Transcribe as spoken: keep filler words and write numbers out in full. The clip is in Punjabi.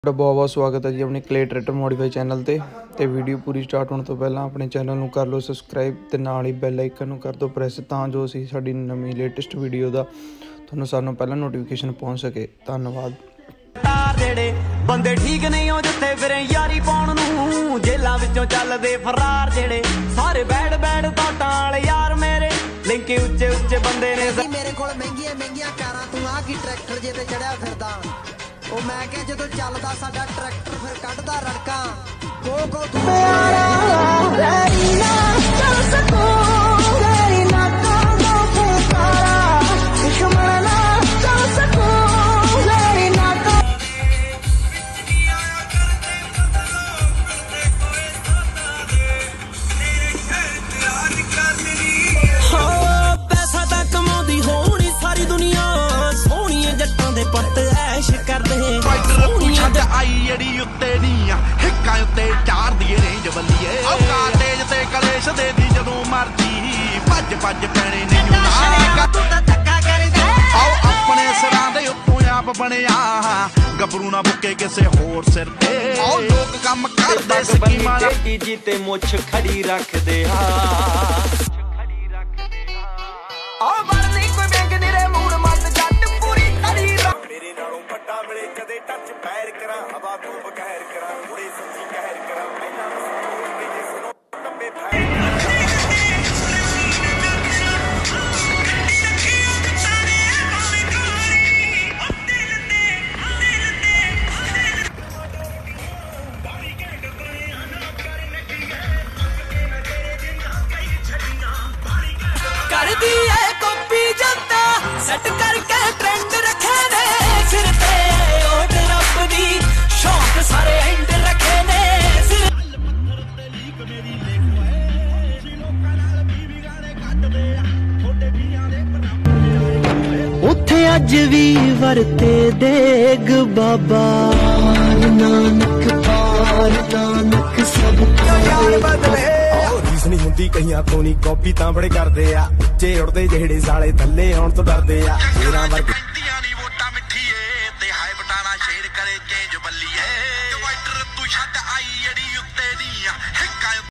ਤੁਹਾਡਾ ਬਹੁਤ ਬਹੁਤ ਸਵਾਗਤ ਹੈ ਜੀ ਆਪਣੇ ਕਲੇ ਟਰੈਕਟਰ ਮੋਡੀਫਾਈ ਚੈਨਲ ਤੇ ਤੇ ਵੀਡੀਓ ਪੂਰੀ ਸਟਾਰਟ ਹੋਣ ਤੋਂ ਪਹਿਲਾਂ ਆਪਣੇ ਚੈਨਲ ਨੂੰ ਕਰ ਲਓ ਸਬਸਕ੍ਰਾਈਬ ਤੇ ਨਾਲ ਹੀ ਬੈਲ ਆਈਕਨ ਨੂੰ ਕਰ ਦਿਓ ਪ੍ਰੈਸ ਤਾਂ ਜੋ ਅਸੀਂ ਸਾਡੀ ਨਵੀਂ ਲੇਟੈਸਟ ਵੀਡੀਓ ਦਾ ਤੁਹਾਨੂੰ ਸਾਨੂੰ ਪਹਿਲਾਂ ਨੋਟੀਫਿਕੇਸ਼ਨ ਪਹੁੰਚ ਸਕੇ। ਧੰਨਵਾਦ। ਜਿਹੜੇ ਬੰਦੇ ਠੀਕ ਨਹੀਂ ਹੋ ਜਿੱਥੇ ਫਿਰ ਯਾਰੀ ਪਾਉਣ ਨੂੰ ਜੇਲਾਂ ਵਿੱਚੋਂ ਚੱਲਦੇ ਫਰਾਰ ਜਿਹੜੇ ਸਾਰੇ ਬੈਡ ਬੈਡ ਟਾਟਾਂ ਵਾਲੇ ਯਾਰ ਮੇਰੇ ਲਿੰਕੇ ਉੱਚੇ ਉੱਚੇ ਬੰਦੇ ਨੇ। ਮੇਰੇ ਕੋਲ ਮਹਿੰਗੀਆਂ ਮਹਿੰਗੀਆਂ ਕਾਰਾਂ ਤੂੰ ਆ ਕੀ ਟਰੈਕਟਰ ਜੇ ਤੇ ਚੜਿਆ ਫਿਰਦਾ ਉਹ ਮੈਂ ਕਿਹਾ ਜਦੋਂ ਚੱਲਦਾ ਸਾਡਾ ਟਰੈਕਟਰ ਫਿਰ ਕੱਢਦਾ ਰੜਕਾਂ ਕੋ ਕੋ ਤੂੰ ਤੇਰੀ ਨਾ ਚੱਲ ਸਕੋ ਤੇਰੀ ਨਾ ਕਾਂਦੋ ਪੁਕਾਰਾ ਦੁਸ਼ਮਣ ਨਾ ਚੱਲ ਸਕੋ ਤੇਰੀ ਨਾ ਹਾਂ ਪੈਸਾ ਤਾਂ ਕਮਾਉਂਦੀ ਹੋਣੀ ਸਾਰੀ ਦੁਨੀਆ ਸੋਹਣੀਆਂ ਜੱਟਾਂ ਦੇ ਪੁੱਤ ਐਸ਼ ਕਰਦੇ आई अड़ी उत्ते नी हिक्का उत्ते चार दिए रेंज बल्लीए काटेज ते कलेश दे दी जदों मर्जी भज भज पैने नहीं आओ अपने सिरां दे उत्तों आप बनिया गबरू ना बुके किसे होर सिर ते आओ लोग कम करदे स्कीमां जी ते मुछ खड़ी रख दे आ आओ बरनी कोई बैंक नी रे मूड मत जट पूरी खड़ी रख मेरे नालों ਵੱਡਾ ਮਿਲੇ ਕਦੇ ਟੱਚ ਪੈਰ ਕਰਾਂ ਹਵਾ ਤੋਂ ਬਗੈਰ ਕਰਾਂ ਥੋੜੀ ਸੱਚੀ ਕਹਿਰ ਕਰਾਂ ਪਹਿਲਾਂ ਸੋਚ ਕੇ ਜੇ ਸੁਣੋ ਟੰਬੇ ਫੈਰ ਕਰਦੀ ਐ ਕਾਪੀ ਜੱਤਾ ਸੈੱਟ ਕਰਕੇ ਟ੍ਰੈਂਡ ਰੱਖੇ ਨੇ ਸਿਰ ਤੇ ਓਟ ਰੱਬ ਦੀ ਸ਼ੌਕ ਸਾਰੇ ਐਂਡ ਰੱਖੇ ਨੇ ਸਿਰ ਪੱਥਰ ਤੇ ਲੀਕ ਮੇਰੀ ਲਿਖੋ ਹੈ ਵੀ ਲੋਕਾਂ ਨਾਲ ਵੀ ਵੀ ਗਾਣੇ ਕੱਢਦੇ ਆ ਛੋਟੇ ਵੀਆਂ ਦੇ ਭਰਾ ਉੱਥੇ ਅੱਜ ਵੀ ਵਰਤੇ ਦੇਗ ਬਾਬਾ ਨਾਨਕ ਪਾਰ ਨਾਨਕ ਸਭ ਕਾਲ ਬਦਲੇ ਨਹੀਂ ਹੁੰਦੀ ਕਈਆਂ ਤੋਂ ਨਹੀਂ ਕਾਪੀ ਤਾਂ ਬੜੇ ਕਰਦੇ ਆ ਉੱਚੇ ਉੜਦੇ ਜਿਹੜੇ ਸਾਲੇ ਥੱਲੇ ਆਉਣ ਤੋਂ ਡਰਦੇ ਆ ਤੇਰਾ ਵਰਗ ਦੀ ਵੋਟਾਂ ਮਿੱਠੀਏ ਤੇ ਹਾਏ ਬਟਾਣਾ ਸ਼ੇਰ ਕਰੇ ਚੇਂਜ ਬੱਲੀਏ ਡਿਵਾਈਡਰ ਤੂੰ ਛੱਡ ਆਈ ਅੜੀ ਉੱਤੇ ਨੀ ਹਿੱਕਾ